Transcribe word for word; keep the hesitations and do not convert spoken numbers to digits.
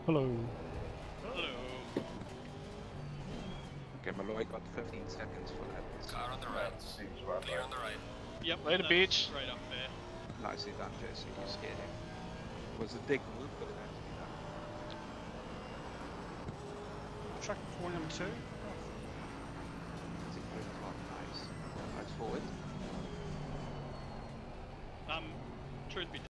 Hello. Hello. Okay, Malloy got fifteen seconds for that. Car on the right. Clear on the right. Yep. Later, that's beach. Right up there. Nicely done, Jesse. You scared him. It was a dick move, but it had to be done. Truck point number two.